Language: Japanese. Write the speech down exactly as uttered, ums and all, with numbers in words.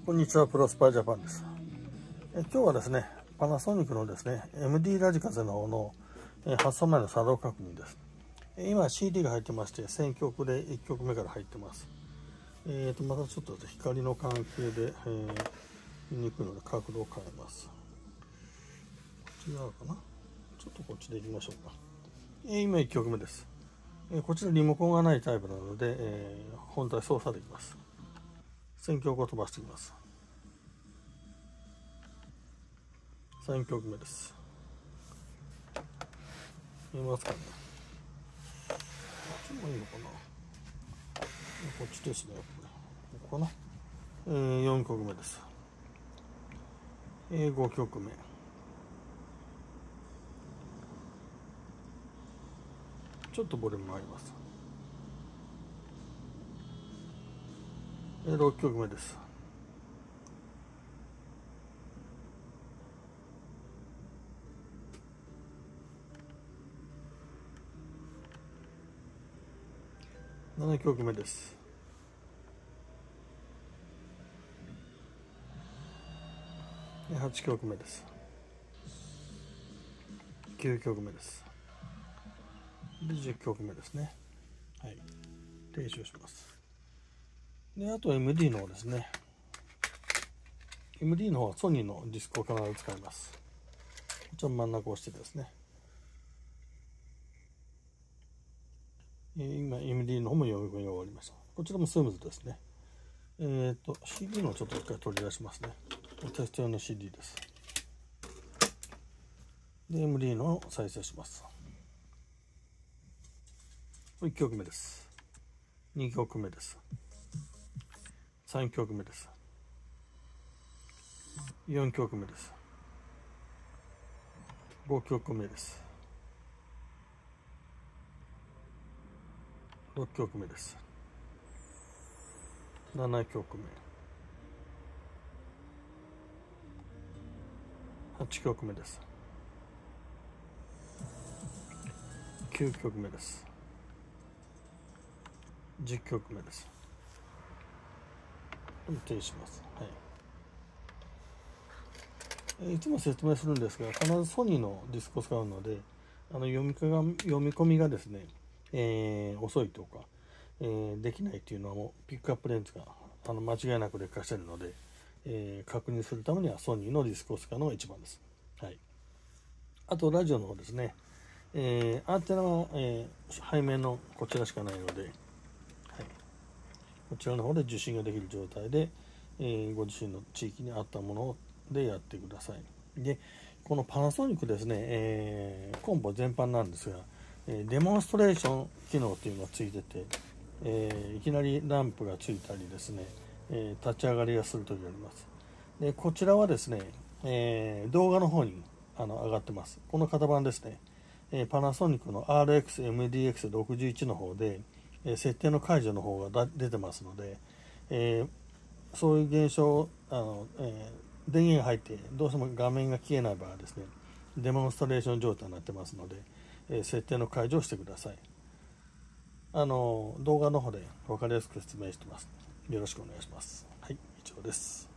こんにちは、プロスパージャパンです。え今日はですね、パナソニックのですね、エムディー ラジカセの方のえ発送前の作動確認です。え今 シーディー が入ってまして、選曲でいっきょくめから入ってます。えーと、またちょっと光の関係で、えー、見にくいので角度を変えます。こっち側かな。ちょっとこっちでいきましょうか。え今いっきょくめです。えこちらリモコンがないタイプなので、えー、本体操作できます。選曲を飛ばしていきます。さんきょくめです。見えますかね。こっちもいいのかな。こっちですね。ここかな。えー、よんきょくめです。えー、ごきょくめ。ちょっとボリュームあります。えー、ろっきょくめです。ななきょくめです。はちきょくめです。きゅうきょくめです。でじゅっきょくめですね。はい。停止をします。で、あと エムディー の方ですね。エムディー の方はソニーのディスクを必ず使います。こちら真ん中を押してですね。今 エムディー の方も読み込みが終わりました。こちらもスムーズですね。えっと シーディー のちょっと一回取り出しますね。テスト用の シーディー です。で エムディー のを再生します。いっきょくめです。にきょくめです。さんきょくめです。よんきょくめです。ごきょくめです。ろっきょくめです。ななきょくめ。はちきょくめです。きゅうきょくめです。じゅっきょくめです。停止します。はい。いつも説明するんですが、必ずソニーのディスクを使うので、あの読みが読み込みがですね、えー、遅いとか、えー、できないっていうのはもうピックアップレンズがあの間違いなく劣化しているので、えー、確認するためにはソニーのディスクを使うのが一番です。はい。あとラジオの方ですね。えー、アンテナは、えー、背面のこちらしかないので、はい、こちらの方で受信ができる状態で、えー、ご自身の地域に合ったものでやってください。で、このパナソニックですね、えー、コンポ全般なんですが、えー、デモンストレーション機能っていうのがついてて、えー、いきなりランプがついたりですね、えー、立ち上がりがするときがあります。で、こちらはですね、えー、動画の方にあの上がってます。この型番ですね。えー、パナソニックの アールエックスエムディーエックスろくじゅういち の方で、えー、設定の解除の方が出てますので、えー、そういう現象あの、えー、電源が入ってどうしても画面が消えない場合はですね、デモンストレーション状態になってますので、えー、設定の解除をしてください。あの動画の方で分かりやすく説明してます。よろしくお願いします。はい、以上です。